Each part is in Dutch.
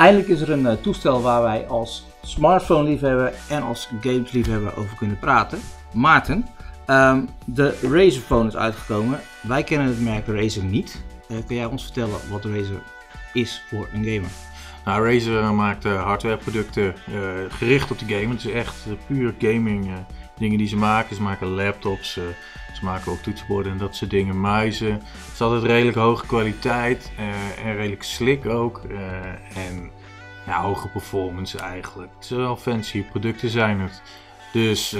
Eindelijk is er een toestel waar wij als smartphone-liefhebber en als games-liefhebber over kunnen praten. Maarten, de Razer Phone is uitgekomen. Wij kennen het merk Razer niet. Kun jij ons vertellen wat Razer is voor een gamer? Nou, Razer maakt hardwareproducten gericht op de game. Het is echt puur gaming dingen die ze maken. Ze maken laptops, ze maken ook toetsenborden en dat soort dingen, muizen. Het is altijd redelijk hoge kwaliteit en redelijk slick ook. En ja, hoge performance eigenlijk. Het zijn wel fancy producten zijn het. Dus,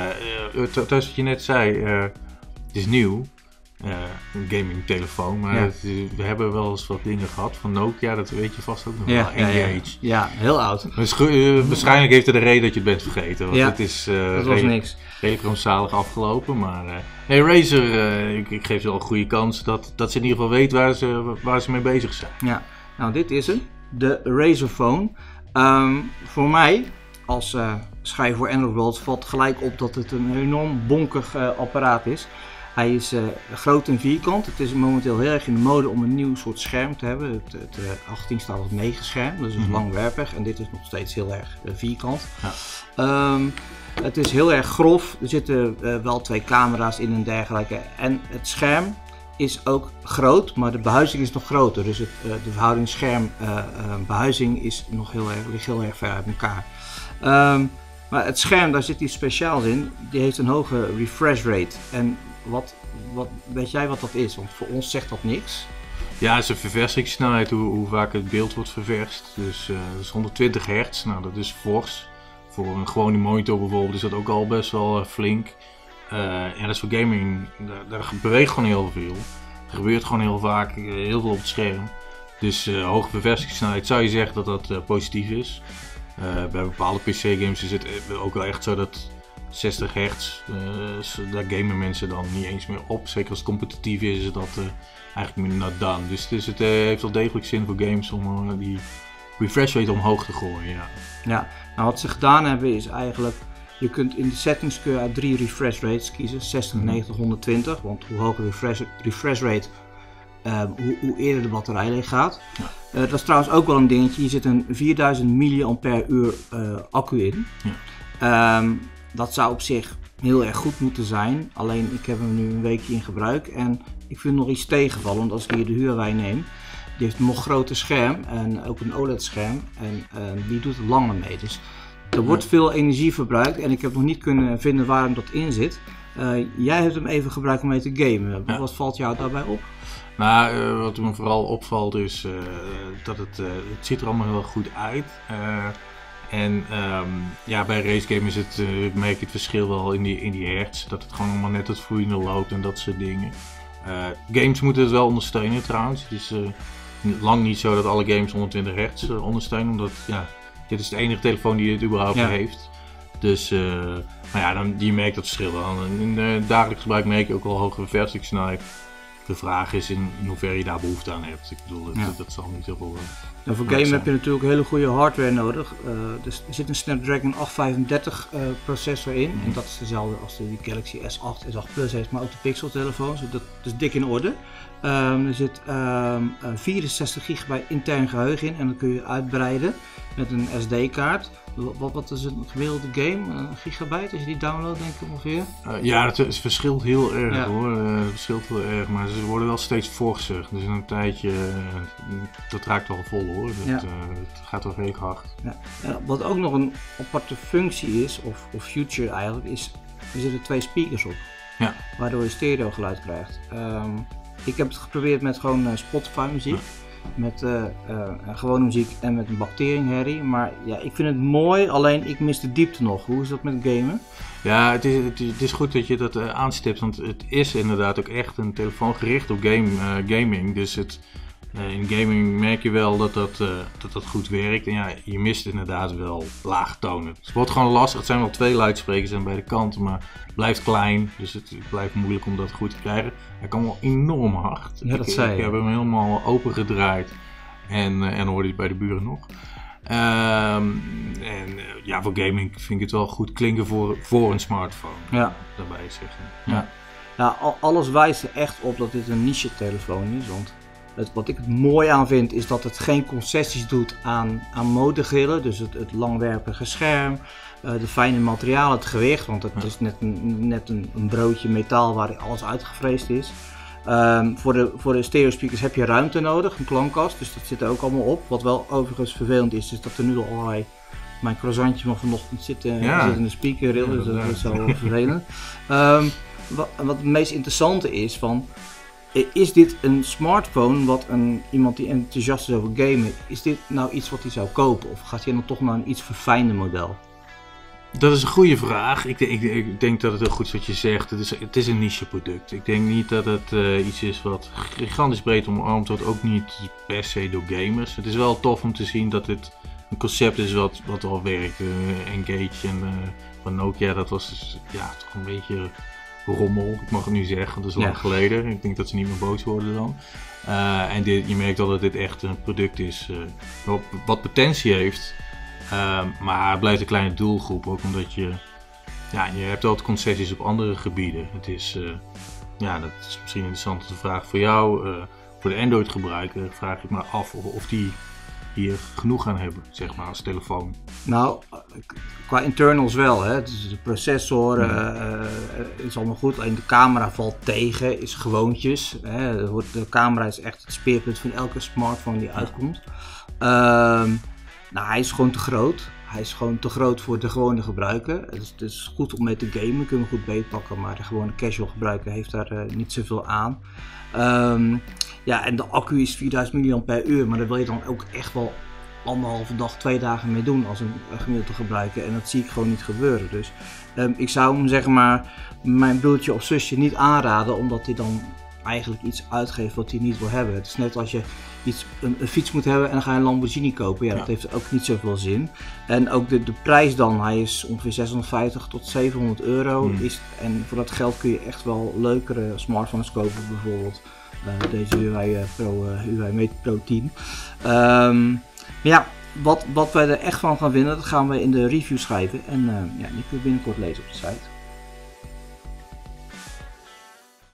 dat is wat je net zei, het is nieuw. Een gaming telefoon, maar we hebben wel eens wat dingen gehad van Nokia, dat weet je vast ook nog wel. Engage. Ja, heel oud. Dus, waarschijnlijk heeft het de reden dat je het bent vergeten, want het is dat was niks. Redelijk rampzalig afgelopen, maar Razer, ik geef ze wel een goede kans dat ze in ieder geval weet waar ze mee bezig zijn. Ja, nou dit is hem, de Razer Phone. Voor mij, als schrijver voor Android World, valt gelijk op dat het een enorm bonkig apparaat is. Hij is groot en vierkant. Het is momenteel heel erg in de mode om een nieuw soort scherm te hebben. Het 18 staat op 9 scherm, dus het is langwerpig en dit is nog steeds heel erg vierkant. Ja. Het is heel erg grof, er zitten wel 2 camera's in en dergelijke. En het scherm is ook groot, maar de behuizing is nog groter. Dus de verhouding scherm-behuizing ligt heel erg ver uit elkaar. Maar het scherm, daar zit iets speciaals in. Die heeft een hoge refresh rate. En wat weet jij wat dat is? Want voor ons zegt dat niks. Ja, het is een verversingssnelheid, hoe vaak het beeld wordt ververst. Dus dat is 120 hertz, nou dat is fors. Voor een gewone monitor bijvoorbeeld is dat ook al best wel flink. En dat is voor gaming, daar beweegt gewoon heel veel. Er gebeurt gewoon heel vaak heel veel op het scherm. Dus hoge verversingssnelheid zou je zeggen dat dat positief is. Bij bepaalde PC-games is het ook wel echt zo dat 60 hertz, daar gamen mensen dan niet eens meer op. Zeker als het competitief is dat eigenlijk minder not done. Dus het heeft wel degelijk zin voor games om die refresh rate omhoog te gooien. Ja, nou wat ze gedaan hebben is eigenlijk, je kunt in de settings uit 3 refresh rates kiezen, 60, 90, 120. Want hoe hoger de refresh rate, hoe eerder de batterij leeg gaat. Ja. Dat is trouwens ook wel een dingetje, hier zit een 4000 mAh accu in. Ja. Dat zou op zich heel erg goed moeten zijn, alleen ik heb hem nu een weekje in gebruik en ik vind nog iets tegenvallen, want als ik hier de Huawei neem, die heeft een nog groter scherm en ook een OLED scherm en die doet er langer mee. Dus er wordt veel energie verbruikt en ik heb nog niet kunnen vinden waarom dat in zit. Jij hebt hem even gebruikt om mee te gamen. Ja. Wat valt jou daarbij op? Nou, wat me vooral opvalt is dat het ziet er allemaal heel goed uit. En bij racegame merk je het verschil wel in die hertz. Dat het gewoon allemaal net het vloeiende loopt en dat soort dingen. Games moeten het wel ondersteunen trouwens. Het is lang niet zo dat alle games 120 hertz ondersteunen. Omdat dit is de enige telefoon die het überhaupt heeft. Dus je merkt dat verschil wel. In dagelijks gebruik merk je ook wel hogere verversingssnelheid. De vraag is in hoeverre je daar behoefte aan hebt. Ik bedoel, dat zal niet heel veel nou, voor game heb je natuurlijk hele goede hardware nodig. Dus er zit een Snapdragon 835 processor in. En dat is dezelfde als de Galaxy S8, S8 Plus heeft, maar ook de Pixel telefoons. Dus dat is dik in orde. Er zit 64 GB intern geheugen in en dat kun je uitbreiden met een SD-kaart. Wat is een gemiddelde game? Een gigabyte als je die downloadt, denk ik ongeveer? Het verschilt heel erg hoor. Het verschilt heel erg, maar ze worden wel steeds forser. Dus in een tijdje, dat raakt wel vol hoor. Het gaat wel redelijk hard. Ja. Wat ook nog een aparte functie is, of feature eigenlijk, is er zitten 2 speakers op. Ja. Waardoor je stereo geluid krijgt. Ik heb het geprobeerd met gewoon Spotify muziek. Met gewone muziek en met een bacteriumherrie. Maar ja, ik vind het mooi, alleen ik mis de diepte nog. Hoe is dat met gamen? Ja, het is goed dat je dat aanstipt, want het is inderdaad ook echt een telefoon gericht op gaming. Dus in gaming merk je wel dat goed werkt. En ja, je mist inderdaad wel lage tonen. Dus het wordt gewoon lastig. Het zijn wel 2 luidsprekers aan beide kanten, maar het blijft klein. Dus het blijft moeilijk om dat goed te krijgen. Hij kan wel enorm hard. Ja, dat zei je. Ik heb hem helemaal open gedraaid en hoorde je bij de buren nog. Voor gaming vind ik het wel goed klinken voor een smartphone. Ja. Daarbij zeggen. Ja. Ja, alles wijst er echt op dat dit een niche telefoon is, want Wat ik het mooi aan vind is dat het geen concessies doet aan modegrillen. Dus het langwerpige scherm, de fijne materialen, het gewicht. Want het is net een broodje metaal waar alles uitgevreesd is. Voor de stereo speakers heb je ruimte nodig, een klankkast. Dus dat zit er ook allemaal op. Wat wel overigens vervelend is dat er nu al allerlei... Mijn croissantje van vanochtend zit in de speakerrail, dus dat is wel vervelend. Wat het meest interessante is dit een smartphone wat iemand die enthousiast is over gamen, is dit nou iets wat hij zou kopen? Of gaat hij dan toch naar een iets verfijnder model? Dat is een goede vraag. Ik denk dat het heel goed is wat je zegt. Het is een niche product. Ik denk niet dat het iets is wat gigantisch breed omarmd wordt, ook niet per se door gamers. Het is wel tof om te zien dat dit een concept is wat al werkt. Engage en van Nokia, dat was dus, toch een beetje rommel. Ik mag het nu zeggen, dat is lang geleden. Ik denk dat ze niet meer boos worden dan. En je merkt al dat dit echt een product is wat potentie heeft. Maar het blijft een kleine doelgroep, ook omdat je hebt altijd concessies op andere gebieden. Dat is misschien een interessante vraag voor jou. Voor de Android gebruiker vraag ik me af of die hier genoeg aan hebben, zeg maar, als telefoon. Nou, qua internals wel, hè. Dus de processor is allemaal goed, alleen de camera valt tegen, is gewoontjes. Hè. De camera is echt het speerpunt van elke smartphone die uitkomt. Hij is gewoon te groot. Hij is gewoon te groot voor de gewone gebruiker. Het is goed om mee te gamen, kunnen we goed beetpakken, maar de gewone casual gebruiker heeft daar niet zoveel aan. En de accu is 4000 mAh, maar daar wil je dan ook echt wel 1,5 dag, 2 dagen mee doen als een gemiddelde gebruiker. En dat zie ik gewoon niet gebeuren. Dus ik zou hem, zeg maar, mijn broertje of zusje niet aanraden, omdat hij dan eigenlijk iets uitgeeft wat hij niet wil hebben. Het is net als je een fiets moet hebben en dan ga je een Lamborghini kopen. Dat heeft ook niet zoveel zin. En ook de prijs dan, hij is ongeveer 650 tot 700 euro. En voor dat geld kun je echt wel leukere smartphones kopen, bijvoorbeeld deze Huawei Mate Pro 10. Wat wij er echt van gaan vinden, dat gaan we in de review schrijven. En die kun je binnenkort lezen op de site.